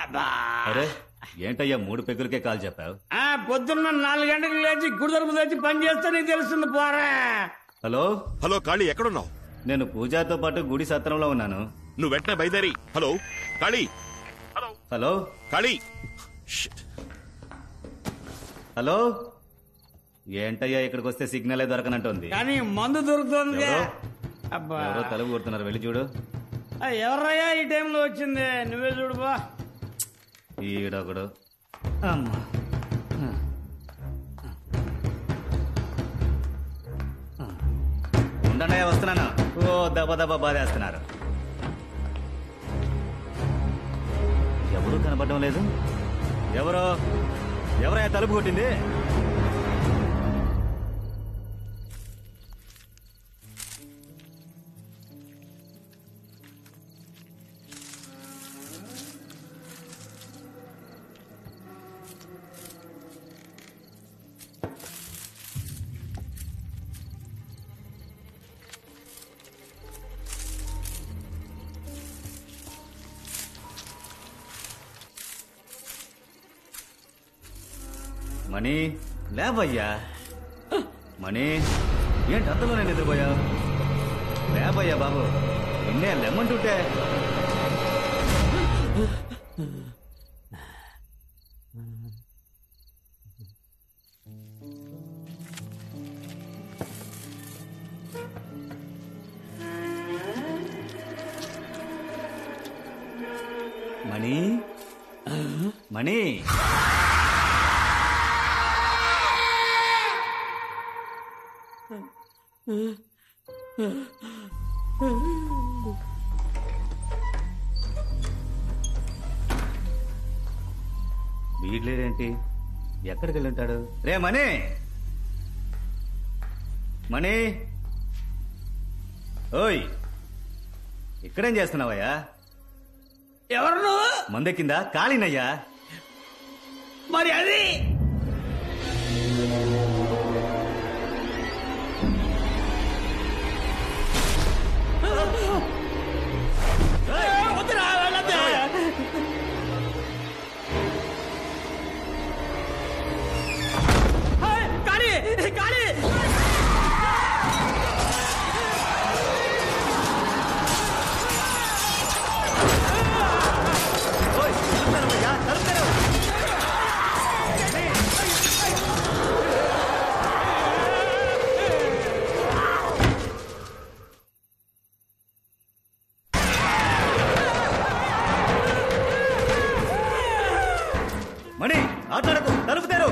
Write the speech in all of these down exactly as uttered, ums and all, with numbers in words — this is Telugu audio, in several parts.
అరే ఏంటయ్యా మూడు పెగ్గులకే కాల్ చెప్పావు? పొద్దున్న నాలుగు గంటలకు లేచి గుడి తరపు తెచ్చి పని చేస్తే నీకు తెలుస్తుంది పోరా. హలో హలో కాళీ, ఎక్కడున్నావు? నేను పూజాతో పాటు గుడి సత్రంలో ఉన్నాను. నువ్వు వెంటనే బయలుదేరి. Hello Kali. Hello hello Kali. Hello ఏంటయ్యా ఇక్కడికి వస్తే సిగ్నలే దొరకనంటుంది. కానీ మందు దొరుకుతుంది. అబ్బా ఎవరో తలుపు కొడుతున్నారు, వెళ్ళి చూడు. ఎవరయ్యా ఈ టైంలో వచ్చింది? నువ్వే చూడు బా. ఈడొకడు. అమ్మా ఉండన్నయ్య వస్తున్నాను. ఓ దెబ్బ దెబ్బ బాధేస్తున్నారు. ఎవరు కనపడడం లేదు. ఎవరో ఎవరయ్యా తలుపు కొట్టింది? మణి లేవయ్యా. మణి ఏంటి అంతలోనే నిద్రపోయావు? లేవయ్యా బాబు, నిన్నే లెమ్మంటుంటే. మణి మణి వీడ్లేదేంటి? ఎక్కడికి వెళ్ళి ఉంటాడు? రే మణి, మణి, ఓయ్ ఇక్కడేం చేస్తున్నావయ్యా? ఎవరు నువ్వు? మందెక్కిందా? కాళీనయ్యా. మరి అది మణి ఆటలాడకు, తలుపు తెరు.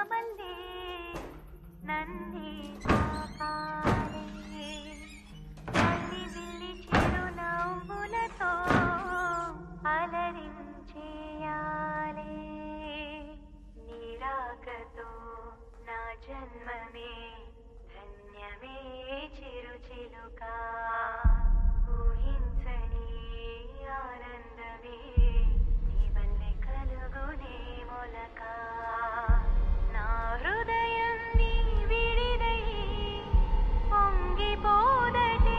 జన్మమే ధన్యమే చిరుచిలుకా ఊహించని ఆనందమే నీ వల్లే కలుగునే మొలక నా హృదయం నీ విడిదై పొంగిపోదటే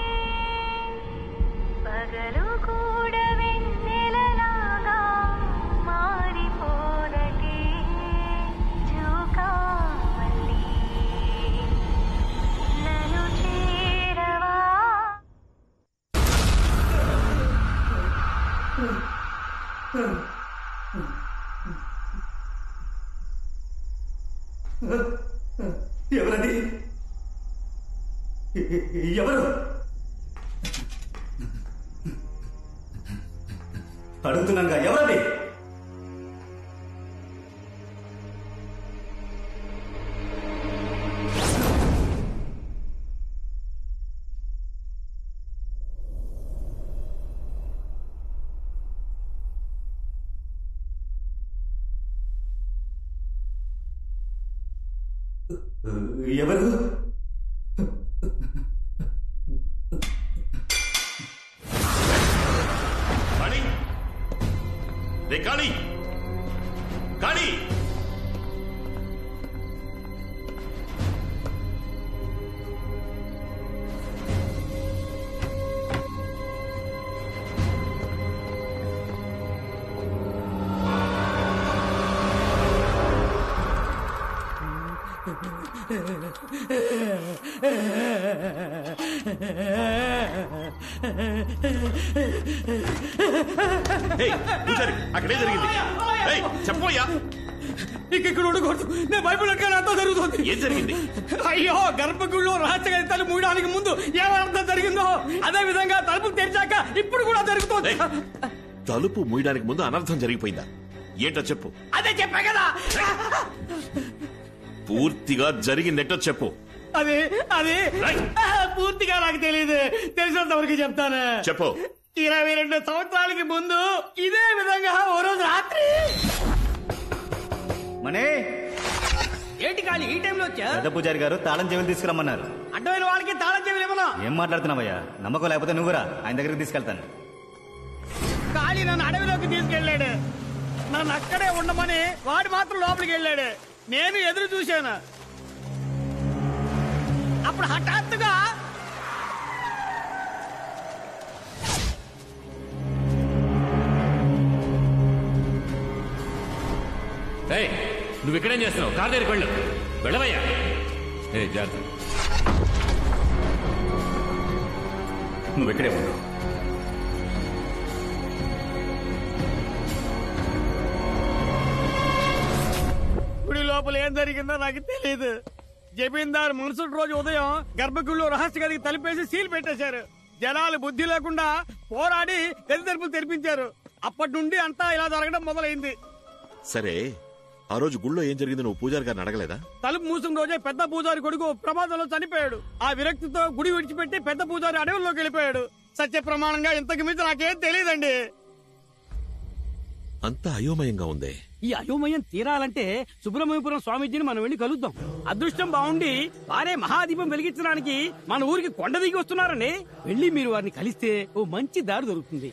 పగలు కూడా వెన్నెలలాగా మారిపోదటే చూకా ఎవరది? ఎవరు అడుగుతున్నాగా, ఎవరది? ఎవరు? కాళీ, రే కాళీ, కాళీ. అక్కడే జరిగింది. చెప్పయ్యా. ఇక్కడ ఉండకూడదు. నేను భయపడక అంతా జరుగుతుంది. ఏం జరిగింది? అయ్యో, గర్భగుడిలో రహస్య గదితాలు మూయడానికి ముందు ఏమర్థం జరిగిందో అదే విధంగా తలుపు తెరిచాక ఇప్పుడు కూడా జరుగుతుంది. తలుపు మూయడానికి ముందు అనర్థం జరిగిపోయిందా? ఏంటో చెప్పు. అదే చెప్పా కదా. పూర్తిగా జరిగిందేంటో చెప్పు. అది అది పూర్తిగా నాకు తెలియదు. తెలిసినంత వరకు చెప్తాను. చెప్పు. ఇరవై రెండు సంవత్సరాలకి ముందు ఇదే విధంగా ఓ రోజు రాత్రి. మనే ఏంటి కాలి ఈ టైంలో వచ్చా? పెద్ద పూజారి గారు తాళం చెవులు తీసుకురమ్మన్నారు. అడ్డమైన వాళ్ళకి తాళం చెవులు ఏమన్నా? ఏం మాట్లాడుతున్నావయ్యా? నమ్మకం లేకపోతే నువ్వురా, ఆయన దగ్గరికి తీసుకెళ్తాను. కాళీ నన్ను అడవిలోకి తీసుకెళ్లాడు. నన్ను అక్కడే ఉండమని వాడు మాత్రం లోపలికి వెళ్ళాడు. నేను ఎదురు చూశాను. అప్పుడు హఠాత్తుగా నువ్వు ఇక్కడేం చేస్తున్నావు? కార్ దగ్గరికి వెళ్ళు. వెళ్ళవయ్యా. ఏ జాగ్రత్త. నువ్వు ఇక్కడే ఉండు. గుడి లోపల ఏం జరిగిందో నాకు తెలియదు. జమీందారు మరుసటి రోజు ఉదయం గర్భగుడిలో రహస్య గదికి తలుపేసి సీల్ పెట్టేశారు. జనాలు బుద్ధి లేకుండా పోరాడి గది తలుపులు తెరిపించారు. అప్పటి నుండి అంతా ఇలా జరగడం మొదలైంది. సరే, ఆ రోజు గుళ్ళో ఏం జరిగింది నువ్వు పూజారి గారిని అడగలేదా? తలుపు మూసిన రోజే పెద్ద పూజారి కొడుకు ప్రమాదంలో చనిపోయాడు. ఆ విరక్తితో గుడి విడిచిపెట్టి పెద్ద పూజారి అడవుల్లోకి వెళ్ళిపోయాడు. సత్య ప్రమాణంగా ఇంతకు మించి నాకేం తెలియదండి. అంతా అయోమయంగా ఉంది. ఈ అయోమయం తీరాలంటే సుబ్రహ్మణ్యపురం స్వామీజీని మనం వెళ్లి కలుద్దాం. అదృష్టం బాగుండి వారే మహాదీపం వెలిగించడానికి మన ఊరికి కొండ దిగి వస్తున్నారని వెళ్లి మీరు వారిని కలిస్తే ఓ మంచి దారి దొరుకుతుంది.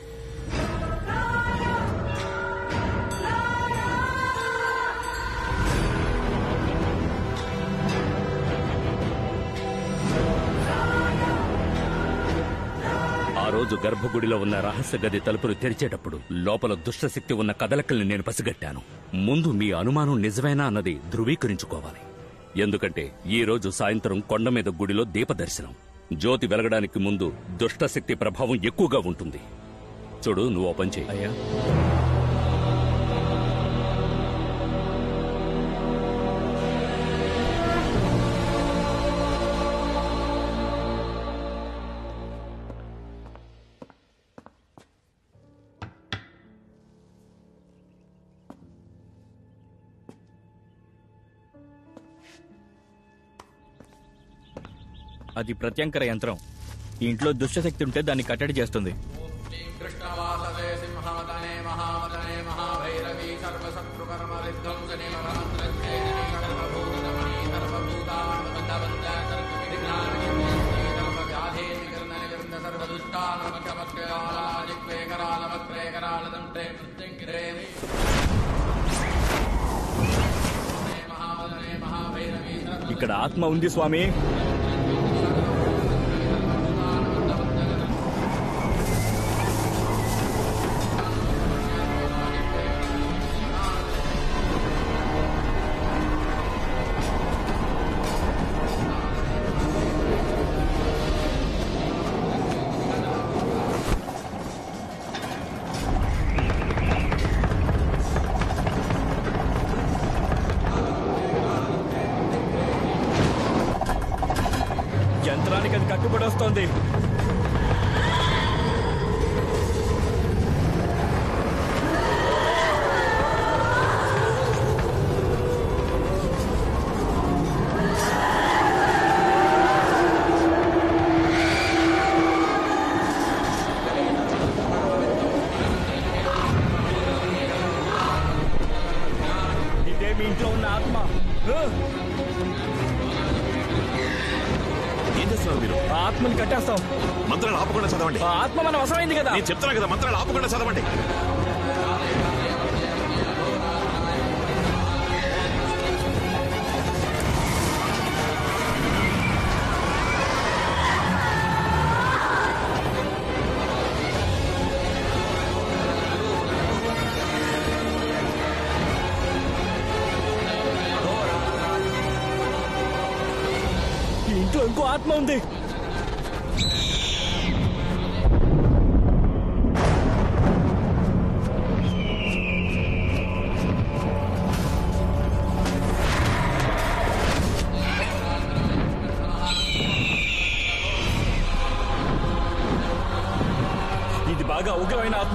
ఆ రోజు గర్భగుడిలో ఉన్న రహస్య గది తలుపులు తెరిచేటప్పుడు లోపల దుష్టశక్తి ఉన్న కదలకల్ని నేను పసిగట్టాను. ముందు మీ అనుమానం నిజమేనా అన్నది ధృవీకరించుకోవాలి. ఎందుకంటే ఈ రోజు సాయంత్రం కొండ మీద గుడిలో దీపదర్శనం. జ్యోతి వెలగడానికి ముందు దుష్టశక్తి ప్రభావం ఎక్కువగా ఉంటుంది. చూడు, నువ్వు ఓ పని చెయ్యి. అది ప్రత్యంకర యంత్రం. ఇంట్లో దుష్టశక్తి ఉంటే దాన్ని కట్టడి చేస్తుంది. ఇక్కడ ఆత్మ ఉంది స్వామి. యంత్రానికి అది కట్టుబడి వస్తోంది. ఇదే మీ ఇంట్లో ఉన్న ఆత్మ. ఏం చేస్తున్నారు మీరు? ఆ ఆత్మని కట్టేస్తాం. మంత్రాలు ఆపకుండా చదవండి. ఆ ఆత్మ మన వశమైంది కదా. నేను చెప్తున్నా కదా, మంత్రాలు ఆపకుండా చదవండి. ఇందులో ఇంకో ఆత్మ ఉంది. ఇది బాగా ఉగ్రమైన ఆత్మ.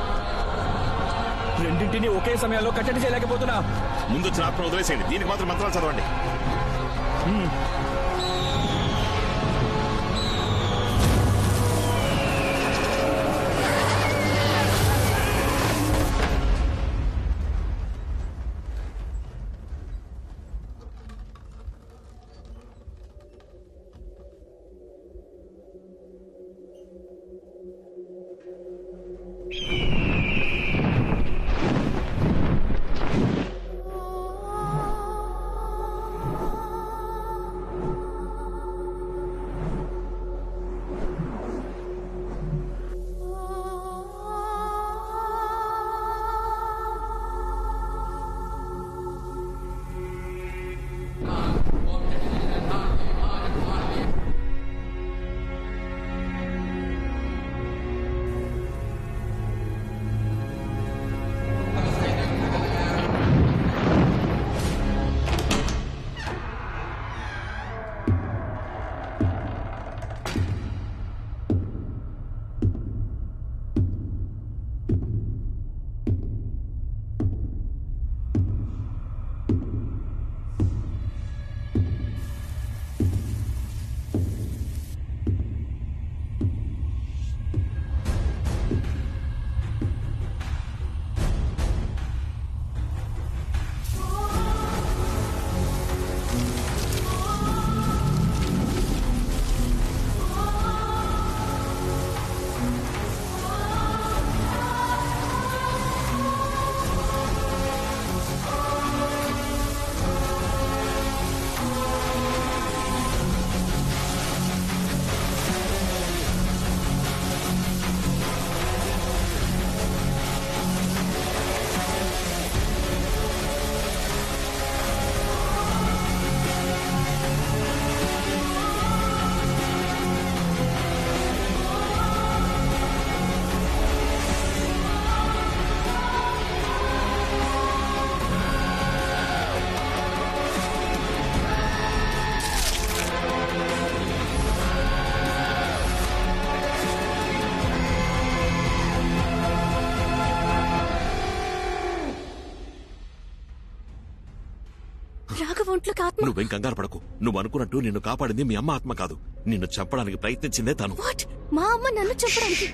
రెండింటినీ ఒకే సమయంలో కట్టడి చేయలేకపోతున్నా. ముందు వచ్చిన ఆత్మ వదిలేసేయండి, దీనికి మాత్రం మంత్రాలు చదవండి. నువ్వేం కంగారు పడకు. నువ్వు అనుకున్నట్టు నిన్ను కాపాడింది మీ అమ్మ ఆత్మ కాదు. నిన్ను చంపడానికి ప్రయత్నించిందే తను. మా అమ్మ నన్ను చంపడానికి?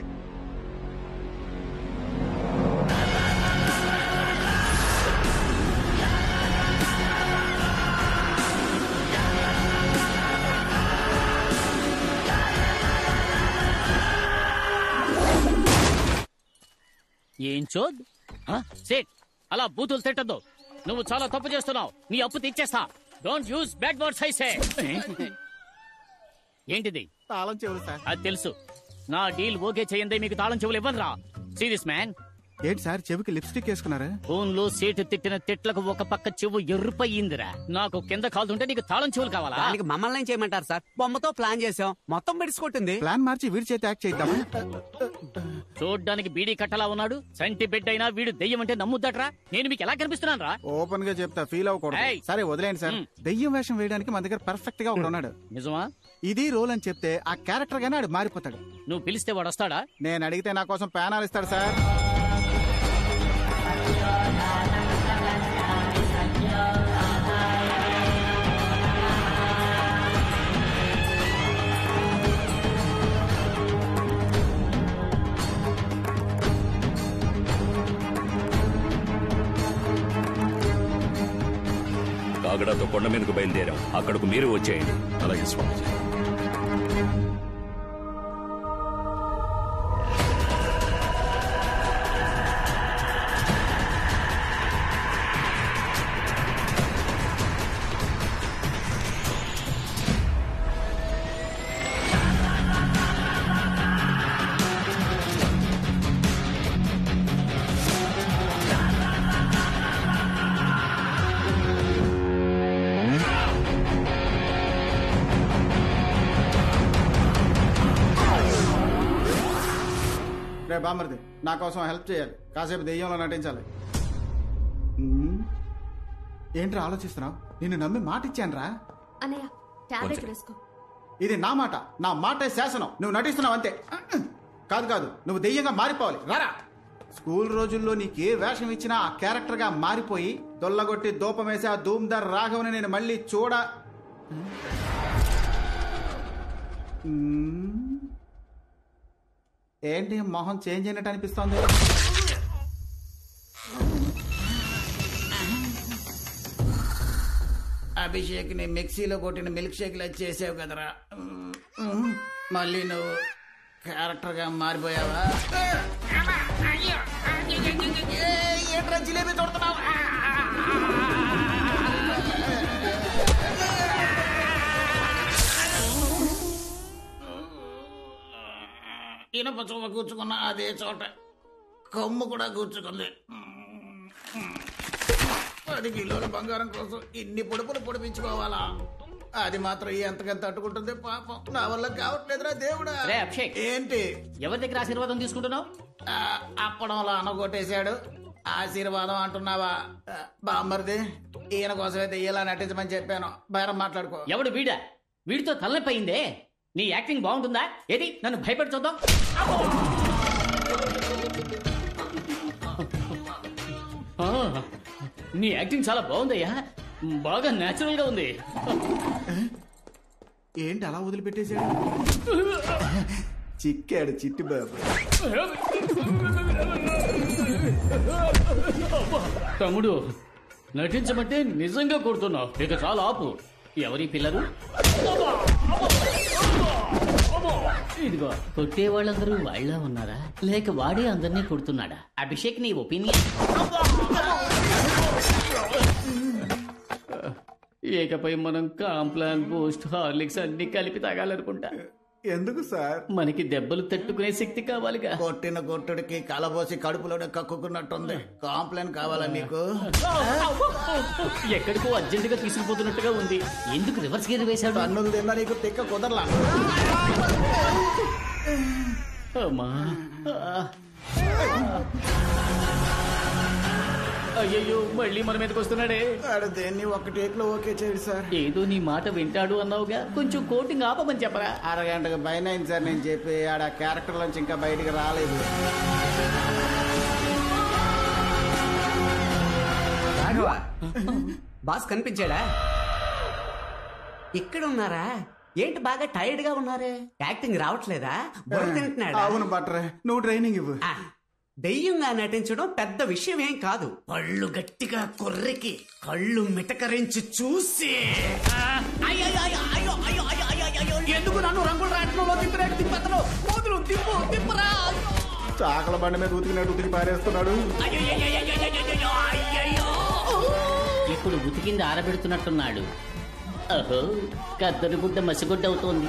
ఏం చోద్ సేట్ అలా బూతులు తిట్టద్దు. నువ్వు చాలా తప్పు చేస్తున్నావు. నీ అప్పు తీర్చేస్తా. Don't use bad words I say. ఏంటిది? తాళం చెవులు సార్. అది తెలుసు. నా డీల్ ఓకే చేయండి, మీకు తాళం చెవులు ఇవ్వనురా. Serious man. ఏంటి సార్ చెవికి లిప్స్టిక్ వేసుకున్నారా? ఫోన్ లో సేటు తిట్టిన తిట్లకు ఒక పక్క చెవు ఎర్రుపయ్యిందిరా. నాకు కింద కాలుతుంటే నీకు తాళం చెవులు కావాలా? దానికి మమ్మల్ని ఏం చేయమంటారు సార్? బొమ్మతో ప్లాన్ చేసాం, మొత్తం బిడిసికొట్టింది. ప్లాన్ మార్చి వీడి చేతి యాక్ట్ చేద్దామా? చూడ్డానికి బీడీ కట్టలా ఉన్నాడు. సంటి బిడ్డ అయినా వీడు దెయ్యం అంటే నమ్ముద్దట్రా. నేను మీకు ఎలా కనిపిస్తున్నాను రా? ఓపెన్ గా చెప్తా, ఫీల్ అవ్వకూడదు. సరే వదిలేండి సార్. దెయ్యం వేషం వేయడానికి మన దగ్గర పర్ఫెక్ట్ గా ఒకడు ఉన్నాడు. నిజమా? ఇది రోల్ అని చెప్తే ఆ క్యారెక్టర్ గానే ఆడు మారిపోతాడు. నువ్వు పిలిస్తే వాడు వస్తాడా? నేను అడిగితే నా కోసం ప్యానాలు ఇస్తాడు సార్. కాగడాతో కొండ మీదకు బయలుదేరాం. అక్కడకు మీరు వచ్చేయండి. అలాగే స్వామి. రే బామర్ది నా కోసం హెల్ప్ చేయాలి, కాసేపు దెయ్యంలో నటించాలి. ఉమ్, ఏంట్రా ఆలోచిస్తున్నావు? నిన్ను నమ్మి మాట ఇచ్చాను రా. అన్నయ్య టాబ్లెట్ వేసుకో. ఇది నా మాట, నా మాటే శాసనం. నువ్వు నటిస్తున్నావు అంతే. కాదు కాదు, నువ్వు దెయ్యంగా మారిపోవాలి. రారా. స్కూల్ రోజుల్లో నీకే వేషం ఇచ్చినా ఆ క్యారెక్టర్ గా మారిపోయి దొల్లగొట్టి దూపమేసి ఆ ధూమ్దార్ రాఘవని నేను మళ్ళీ చూడ. ఏంటి మొహం చేంజ్ అయినట్టు అనిపిస్తోంది? అభిషేక్ ని మిక్సీలో కొట్టిన మిల్క్ షేక్ లా చేసావు కదరా, మళ్ళీ నువ్వు క్యారెక్టర్ గా మారిపోయావా? ఏంట్రా జిలేబీ తోడుతున్నావు? ఇనప చూమ కూర్చుకున్న అదే చోట కొమ్ము కూడా కూర్చుకుంది. పది కిలోల బంగారం కోసం ఇన్ని పొడుపులు పొడిపించుకోవాలా? అది మాత్రం ఎంతకంత తట్టుకుంటుంది పాపం. నా వల్ల కావట్లేదురా దేవుడా. అభిషేక్ ఏంటి ఎవరి దగ్గర ఆశీర్వాదం తీసుకుంటున్నావు? అప్పడంలో అనగొట్టేశాడు. ఆశీర్వాదం అంటున్నావా? బామ్మరిది ఈయన కోసమే దెయ్యాలా నటించమని చెప్పాను. బేరం మాట్లాడుకో. ఎవడు వీడా? వీడితో తలనొప్పి అయిందే. నీ యాక్టింగ్ బాగుంటుందా? ఏది నన్ను భయపెట్టి చూద్దాం. నీ యాక్టింగ్ చాలా బాగుందయ్యా, బాగా నేచురల్ గా ఉంది. ఏంటి అలా వదిలిపెట్టేశాడు? చిక్కాడు చిట్టి బాబు. తమ్ముడు నటించమంటే నిజంగా కొడుతున్నావు. ఇక చాలా ఆపు. ఎవరి పిల్లలు? ఇదిగో కొట్టే వాళ్ళందరూ వాళ్ళ ఉన్నారా లేక వాడే అందరినీ కొడుతున్నాడా? అభిషేక్ నీ ఒపీనియన్? ఇకపై మనం కాంప్లాన్ బూస్ట్ హార్లిక్స్ అన్ని కలిపి తాగాలనుకుంటా. ఎందుకు సార్? మనకి దెబ్బలు తట్టుకునే శక్తి కావాలిగా. కొట్టిన కొట్టుడికి కలబోసి కడుపులోనే కక్కుకున్నట్టుంది. కాంప్లైంట్ కావాలా నీకు? ఎక్కడికో అర్జెంట్ గా తీసుకుపోతున్నట్టుగా ఉంది. ఎందుకు రివర్స్ గేర్ వేశాడు? అన్నులు తిన్నా నీకు తిక్క కుదరలా. అమ్మా అయ్యయ్యో మళ్ళీ మన మీదకి వస్తున్నాడే. దేన్ని ఒక టేక్ లో ఓకే చేయడు సార్. ఏదో నీ మాట వింటాడు అన్నావుగా, కొంచెం కోటింగ్ ఆపమని చెప్పరా. అరగంటకు పైన అయింది సార్ నేను చెప్పి. ఆడ క్యారెక్టర్ నుంచి ఇంకా బయటికి రాలేదు. బాస్ కనిపించాడా? ఇక్కడ ఉన్నారా? ఏంటి బాగా టైర్డ్ గా ఉన్నారే? యాక్టింగ్ రావట్లేదా? బుర్ర తింటున్నాడా? అవును బట్రే, నువ్వు ట్రైనింగ్ ఇవ్వు. దెయ్యంగా నటించడం పెద్ద విషయం ఏం కాదు. పళ్ళు గట్టిగా కొర్రికి కళ్ళు మిటకరించి చూసి ఎందుకు నన్ను రంగుల రాట్నంలో తిప్పినట్టు తిప్పతను కూతురు తిప్పు తిప్పరా. చాకల బండి మీద ఉతికినట్టు ఉతికి పారేస్తున్నాడు. ఇప్పుడు ఉతికింది ఆరబెడుతున్నట్టున్నాడు. అహో కద్దరు గుడ్డ మసిగుడ్డ అవుతోంది.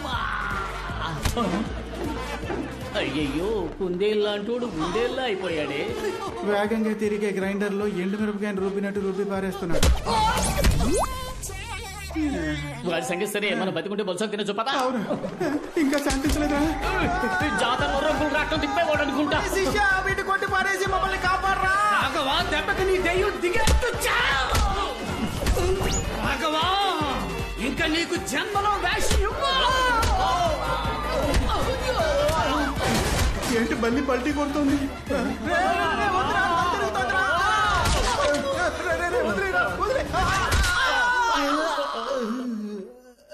అయ్యయ్యో కుందేళ్ళంటోడు గుండేళ్ళ అయిపోయాడే. వేగంగా తిరిగే గ్రైండర్ లో ఎండు మిరపకాయని రూపినట్టు రూపి పారేస్తున్నాడు. వాడి సంగతి సరే, మనం బతికుంటే బొత్స తిన చూపదా? ఇంకా శాంతించలేదా? జాతరలో రంగులు రావటం తిప్పేవాడు అనుకుంటా. వీటి కొట్టి పారేసి మమ్మల్ని కాపాడరా. రాఘవా దెబ్బకి నీ దెయ్యం దిగేట్టు రాఘవా ఇంకా నీకు జన్మలో వేషం ఏంటి బల్లి పల్టీ కొడుతుంది?